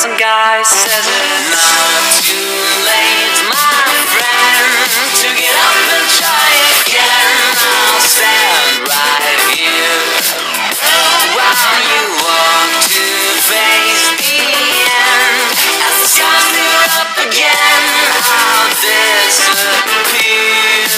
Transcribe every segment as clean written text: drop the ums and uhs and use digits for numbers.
Some guy says it's not too late, my friend, to get up and try again. I'll stand right here while you walk to face the end. As the stars clear up again, I'll disappear.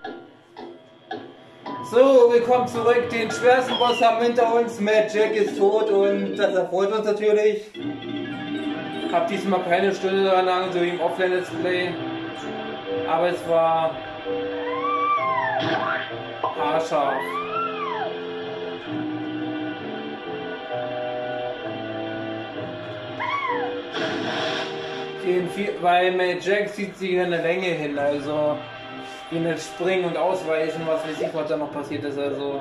So, willkommen zurück. Den schwersten Boss haben wir hinter uns. Mad Jack ist tot und das erfreut uns natürlich. Ich habe diesmal keine Stunde daran lang, so wie im Offline Let's Play. Aber es war haarscharf. Weil Mad Jack zieht sich in eine Länge hin, also wie nicht springen und ausweichen, was weiß ich, was da noch passiert ist, also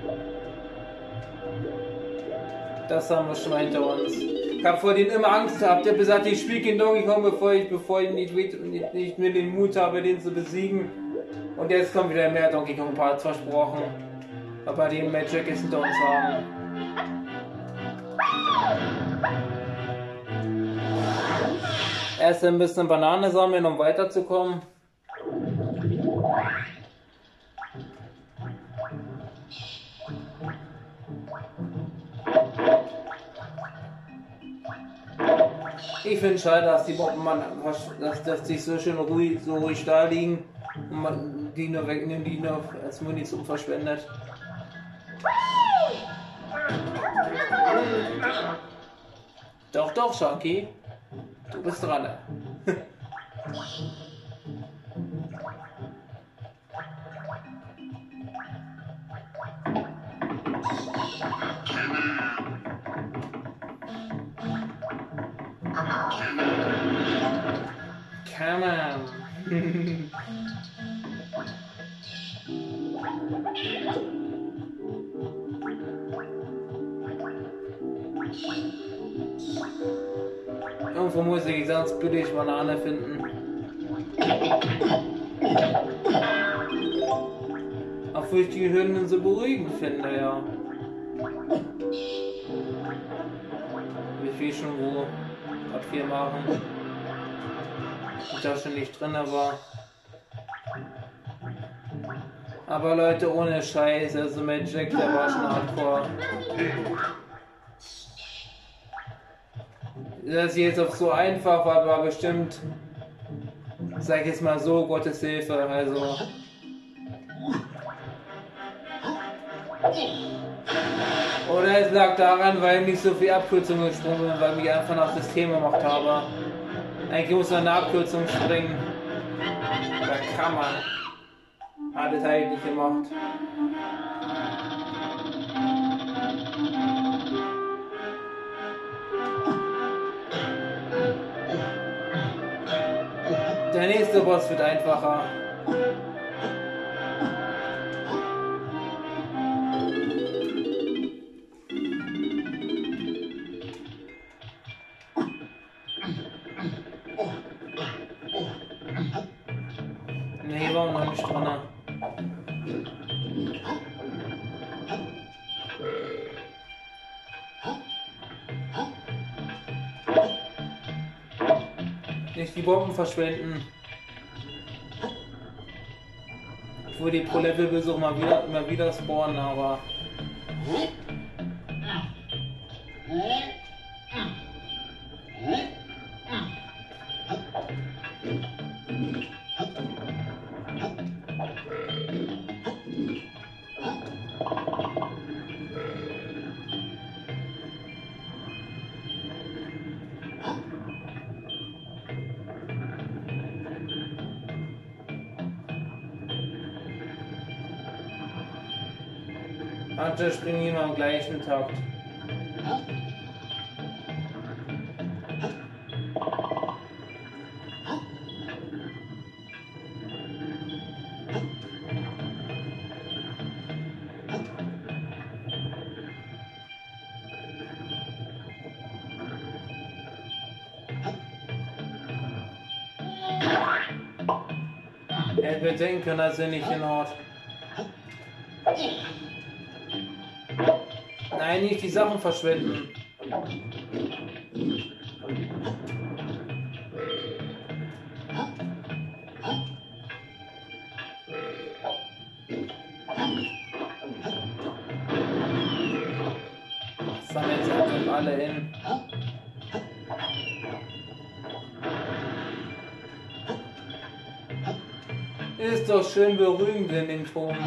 das haben wir schon mal hinter uns. Ich habe vor denen immer Angst gehabt, ich habe gesagt, ich spiele gegen Donkey Kong, bevor ich nicht mehr den Mut habe, den zu besiegen. Und jetzt kommt wieder mehr Donkey Kong Parts versprochen, aber den Mad Jack jetzt hinter uns haben. Erst ein bisschen Banane sammeln, um weiterzukommen. Ich finde es schade, dass die Bomben, dass die so schön ruhig da liegen und man die nur wegnimmt, die nur als Munition verschwendet. Doch, Shanky. Du bist dran. Come on. Irgendwo muss ich ganz billig Banane finden. Obwohl ich die Hündin so beruhigend finde, ja. Ich will schon wo was viel machen. Ich da schon nicht drin, aber Leute, ohne Scheiß, also Mad Jack, der war schon hardcore. Das ist jetzt auch so einfach, war bestimmt, sag ich jetzt mal so, Gottes Hilfe, also. Oder es lag daran, weil ich nicht so viel Abkürzungen gesprungen bin, weil ich einfach nach System gemacht habe. Eigentlich muss man eine Abkürzung springen. Da kann man. Hat es halt nicht gemacht. Der nächste Boss wird einfacher. Nee, war noch nicht dran. Nicht die Bomben verschwenden. Obwohl die pro Level Besuch immer wieder spawnen, aber manche springen immer am gleichen Takt. Er hätte bedenken können, dass er nicht hinhaut. Nein, nicht die Sachen verschwenden. Sammeln jetzt einfach alle hin. Ist doch schön beruhigend in den Ton.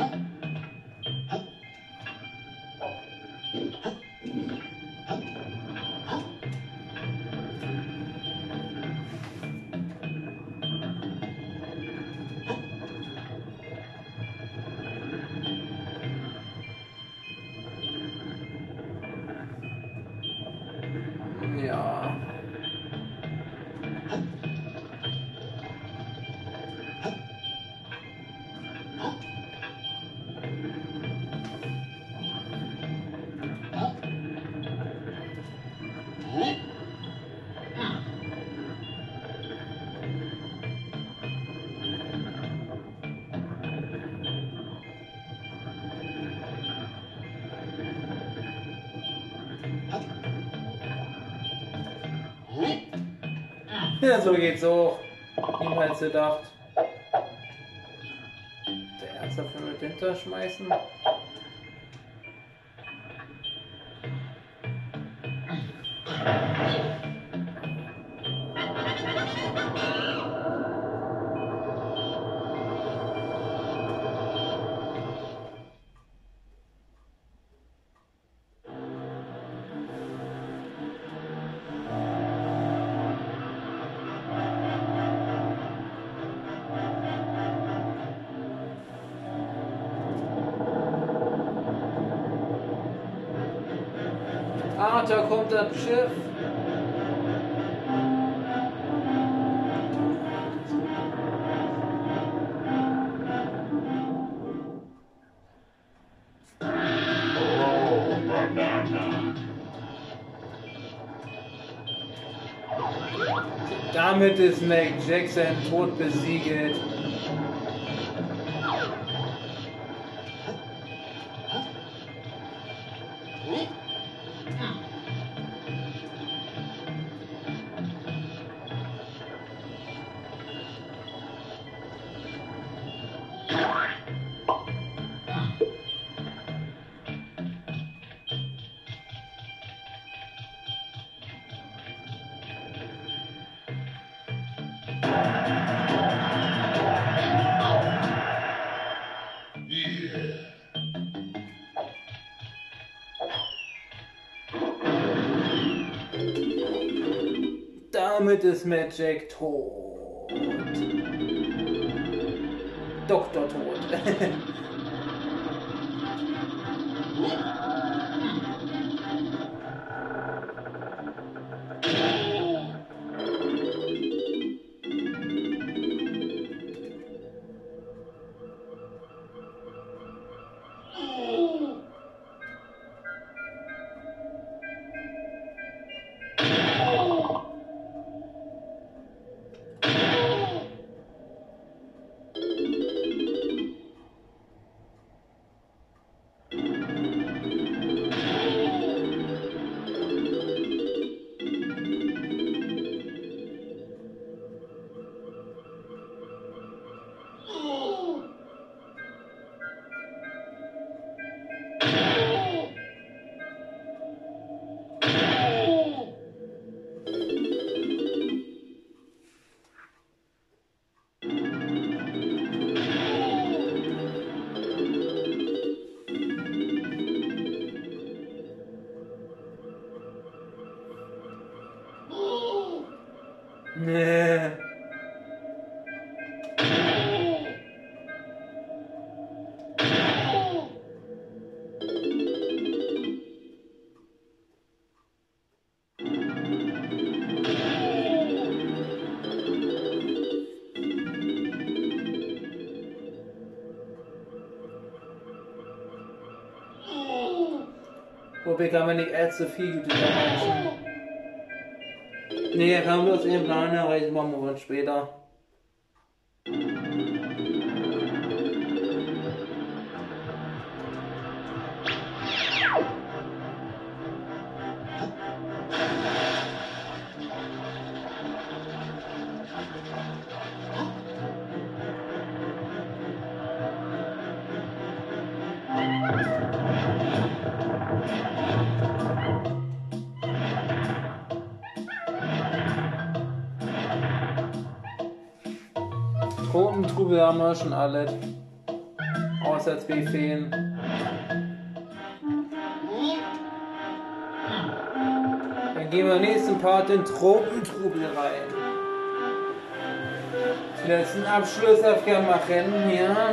Ja. Ja, so geht's auch. Niemals gedacht. Der ernsthaft mit hinterschmeißen. Ah, da kommt das Schiff. Damit ist Mac Jackson Tod besiegelt. Damit ist Matt Jack tot. Doktor tot. Nee. Wobei kann man nicht allzu viel Gutes erreichen. Nee, er kann bloß ihren Plan erreichen, machen wir uns später. Tropentrubel haben wir schon alle. Außer 2 Feen. Dann gehen wir im nächsten Part in Tropentrubel rein. Letzten Abschluss machen, ja.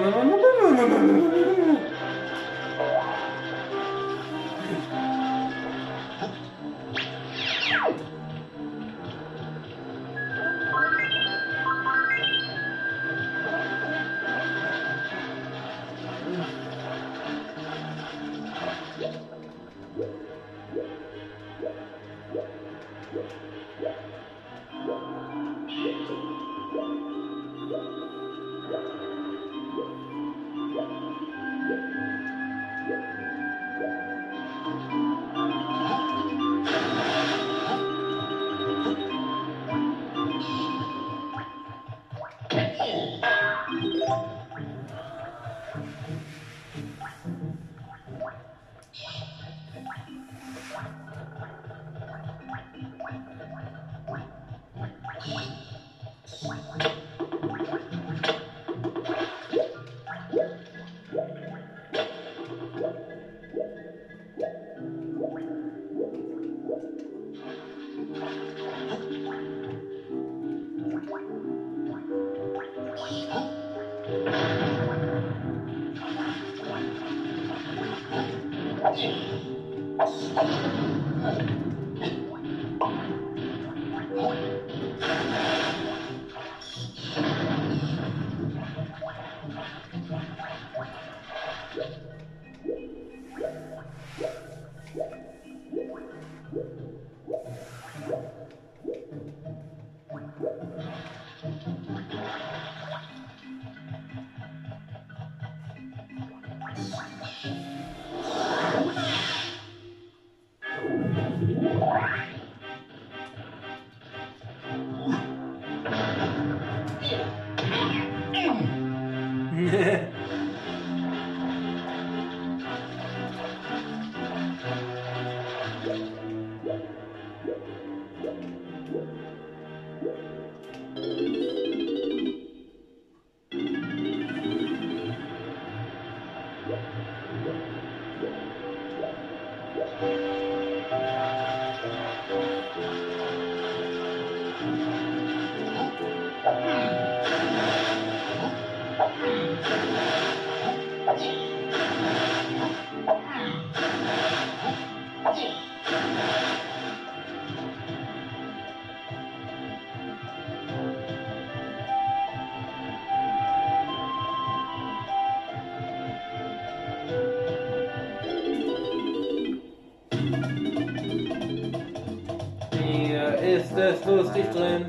Ist es lustig drin?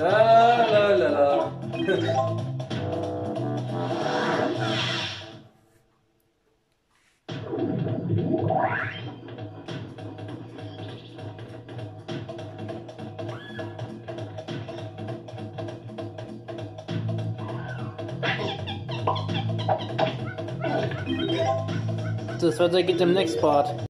La la la la. Das weitergeht im Next Part.